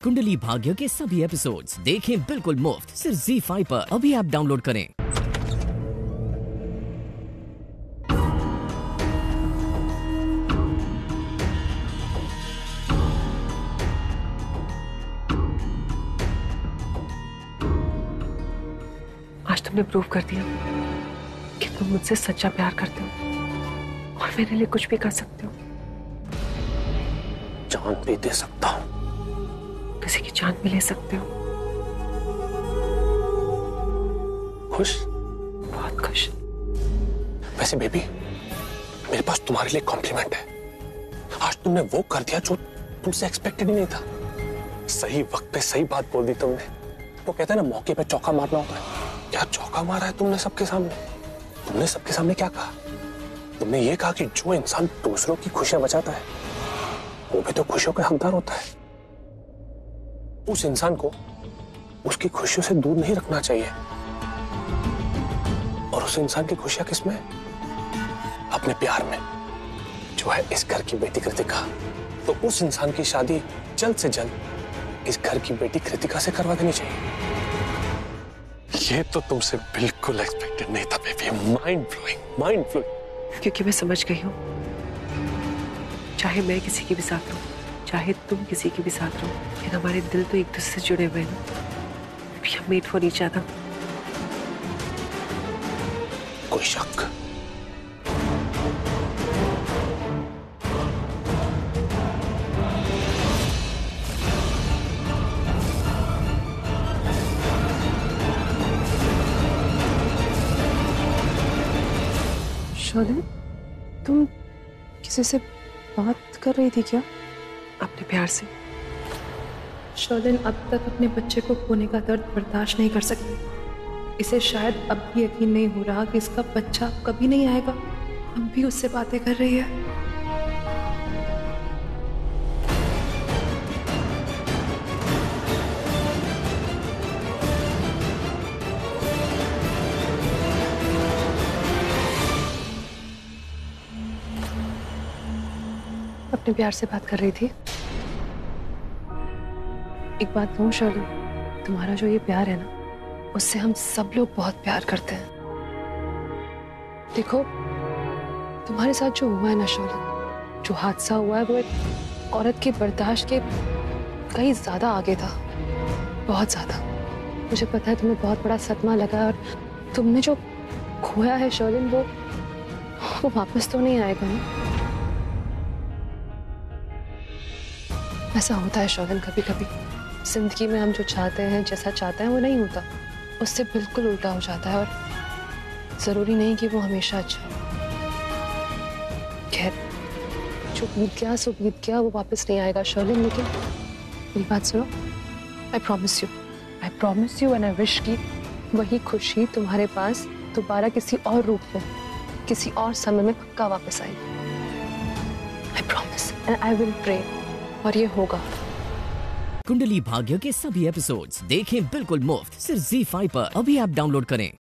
कुंडली भाग्य के सभी एपिसोड्स देखें बिल्कुल मुफ्त सिर्फ ZEE5 पर। अभी ऐप डाउनलोड करें। आज तुमने प्रूव कर दिया कि तुम मुझसे सच्चा प्यार करते हो और मेरे लिए कुछ भी कर सकते हो। जान भी दे सकता हूँ, किसी की जान भी ले सकते हो। खुश? बहुत खुश। वैसे बेबी, मेरे पास तुम्हारे लिए कॉम्प्लीमेंट है। आज तुमने वो कर दिया जो तुमसे एक्सपेक्टेड ही नहीं था। सही वक्त पे सही बात बोल दी तुमने। वो कहते हैं ना, मौके पे चौका मारना होता है। क्या चौका मारा है तुमने सबके सामने? तुमने सबके सामने क्या कहा? तुमने ये कहा कि जो इंसान दूसरों की खुशियां बचाता है वो भी तो खुशियों का हकदार होता है। उस इंसान को उसकी खुशियों से दूर नहीं रखना चाहिए। और उस इंसान की खुशियां किसमें? अपने प्यार में, जो है इस घर की बेटी कृतिका। तो उस इंसान की शादी जल्द से जल्द इस घर की बेटी कृतिका से करवा देनी चाहिए। ये तो तुमसे बिल्कुल एक्सपेक्टेड नहीं था baby. Mind blowing, mind blowing. क्योंकि मैं समझ गई हूँ, चाहे मैं किसी के भी साथ रहूं, चाहे तुम किसी के भी साथ रहो, लेकिन हमारे दिल तो एक दूसरे से जुड़े हुए हैं ना। We are made for each other। कोई शक? शर्लिन, तुम किसी से बात कर रही थी क्या? अपने प्यार से। शर्लिन अब तक अपने बच्चे को खोने का दर्द बर्दाश्त नहीं कर सकती। इसे शायद अब भी यकीन नहीं हो रहा कि इसका बच्चा कभी नहीं आएगा। हम भी उससे बातें कर रही है। अपने प्यार से बात कर रही थी। एक बात कहूँ शर्लिन, तुम्हारा जो ये प्यार है ना, उससे हम सब लोग बहुत प्यार करते हैं। देखो, तुम्हारे साथ जो हुआ है ना शर्लिन, जो हादसा हुआ है वो एक औरत के बर्दाश्त के कहीं ज्यादा आगे था, बहुत ज्यादा। मुझे पता है तुम्हें बहुत बड़ा सदमा लगा है और तुमने जो खोया है शर्लिन, वो वापस तो नहीं आएगा ना। ऐसा होता है शर्लिन, कभी कभी जिंदगी में हम जो चाहते हैं, जैसा चाहते हैं वो नहीं होता, उससे बिल्कुल उल्टा हो जाता है। और जरूरी नहीं कि वो हमेशा अच्छा हो। खैर, जो बीत गया सो बीत गया, वो वापस नहीं आएगा शर्लिन। लेकिन मेरी बात सुनो, I promise you and I wish कि वही खुशी तुम्हारे पास दोबारा किसी और रूप में, किसी और समय में पक्का वापस आएगी। I promise and I will pray, और ये होगा। कुंडली भाग्य के सभी एपिसोड्स देखें बिल्कुल मुफ्त सिर्फ ZEE5 पर। अभी ऐप डाउनलोड करें।